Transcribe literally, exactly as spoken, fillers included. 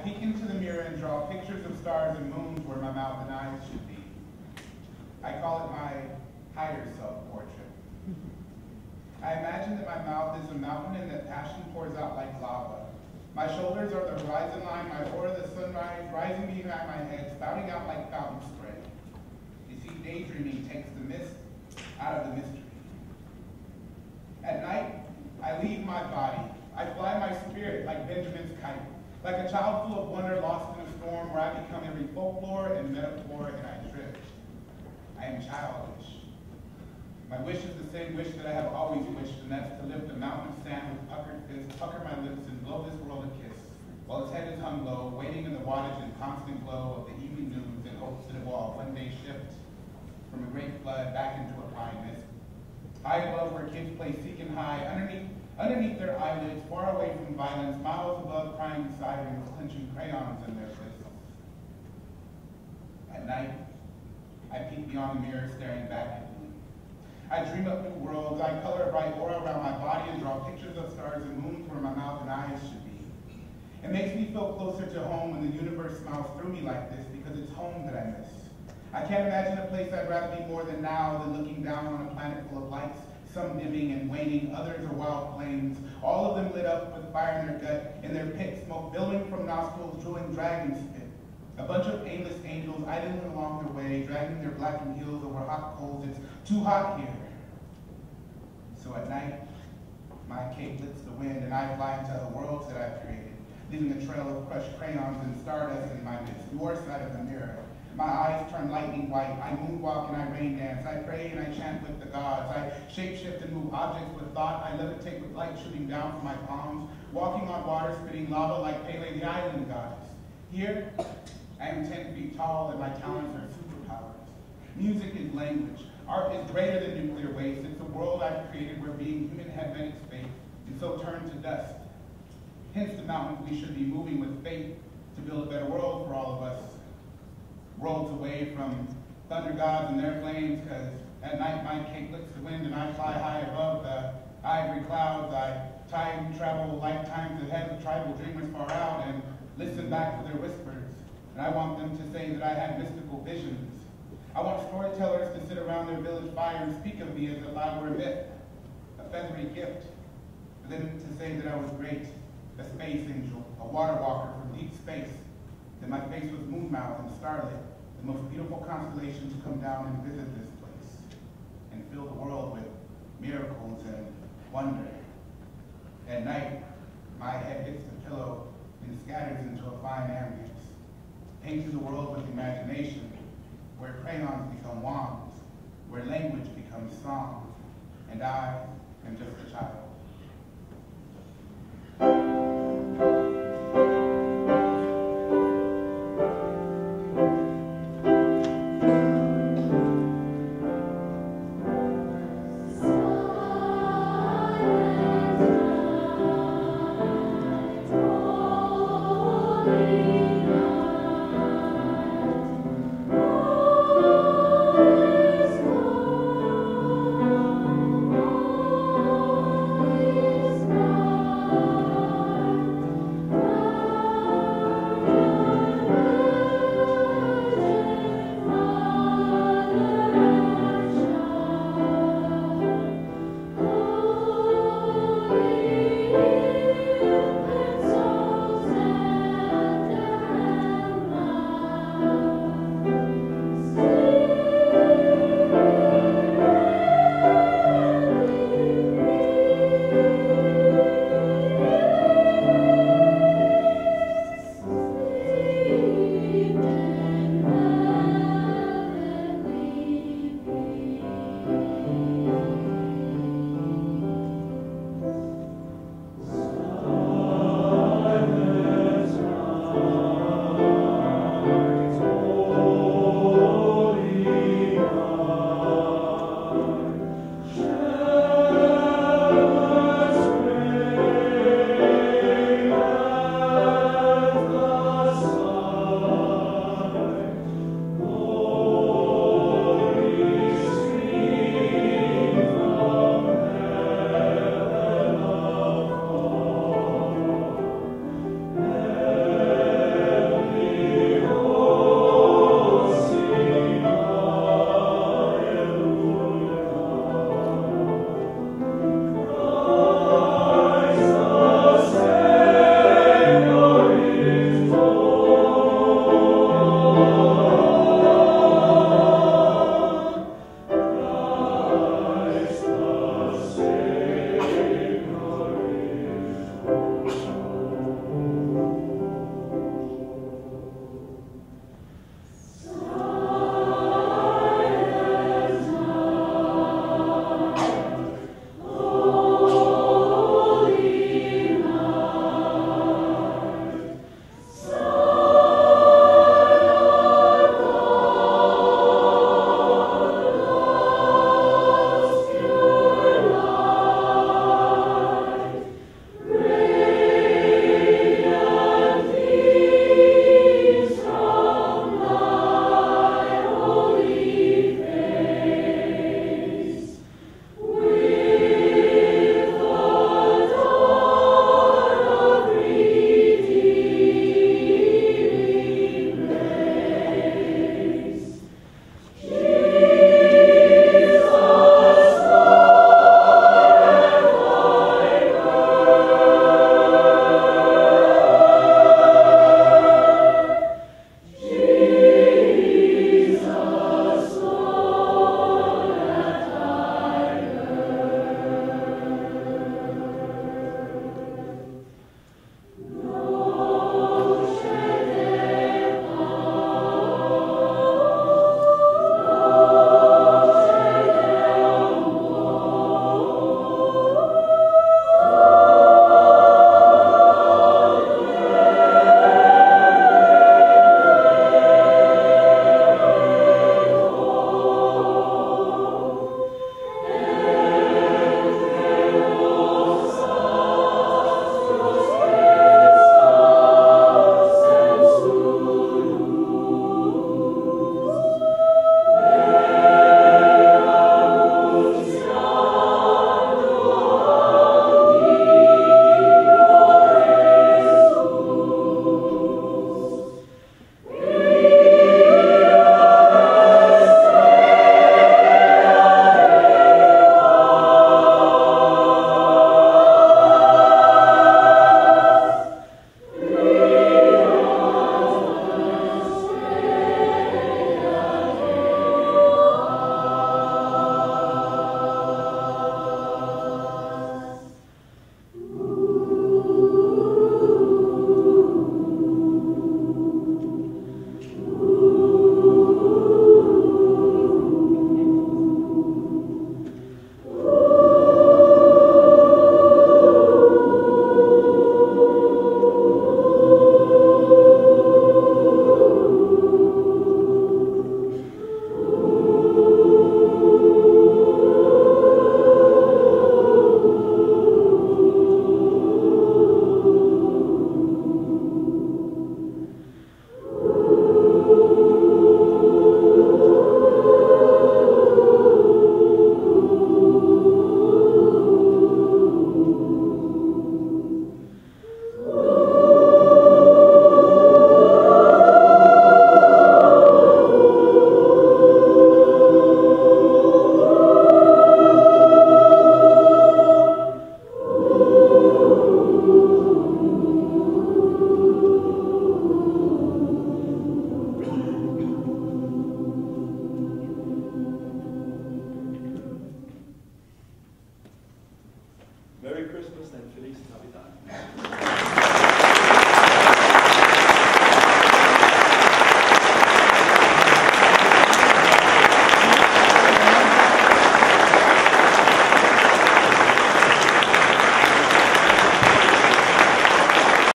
peek into the mirror and draw pictures of stars and moons where my mouth and eyes should be. I call it my higher self portrait. I imagine that my mouth is a mountain and that passion pours out like lava. My shoulders are the horizon line, my aura the sunrise, rising behind my head, spouting out like fountain spray. You see, daydreaming takes the mist out of the mystery. At night, I leave my body. I fly my spirit like Benjamin's kite, like a child full of wonder lost in a storm where I become every folklore and metaphor and I drift. I am childish. My wish is the same wish that I have always wished, and that's to lift a mountain of sand with puckered fists, pucker my lips, and blow this world a kiss, while its head is hung low, waiting in the wattage and constant glow of the evening news in hopes that it will all one day shift from a great flood back into a fine mist. High above where kids play seek and high, underneath, underneath their eyelids, far away from violence, miles above crying sirens, clenching crayons in their fists. At night, I peek beyond the mirror, staring back at me. I dream up new worlds. I color a bright aura around my body and draw pictures of stars and moons where my mouth and eyes should be. It makes me feel closer to home when the universe smiles through me like this, because it's home that I miss. I can't imagine a place I'd rather be more than now than looking down on a planet full of lights, some dimming and waning, others are wild flames, all of them lit up with fire in their gut, in their pit, smoke billowing from nostrils, drooling dragon spit. A bunch of aimless angels idling along their way, dragging their blackened heels over hot coals. It's too hot here. So at night, my cape lifts the wind and I fly into the worlds that I've created, leaving a trail of crushed crayons and stardust in my midst, your side of the mirror. My eyes turn lightning white. I moonwalk and I rain dance. I pray and I chant with the gods. I shapeshift and move objects with thought. I levitate with light shooting down from my palms, walking on water, spitting lava like Pele, the island goddess. Here, I am ten feet tall and my talents are superpowers. Music is language. Art is greater than nuclear waste. It's the world I've created where being human had been its fate, and so turned to dust. Hence the mountain we should be moving with faith to build a better world for all of us. Worlds away from thunder gods and their flames, because at night my cape lifts the wind and I fly high above the ivory clouds. I time travel lifetimes ahead of tribal dreamers far out and listen back to their whispers. And I want them to say that I had mystical visions. I want storytellers to sit around their village fire and speak of me as if I were a myth, a feathery gift. For them to say that I was great, a space angel, a water walker from deep space, that my face was moonmouth and starlit, the most beautiful constellation to come down and visit this place, and fill the world with miracles and wonder. At night, my head hits the pillow and scatters into a fine ambience, painting the world with imagination, where crayons become wands, where language becomes song, and I am just a child. Silence,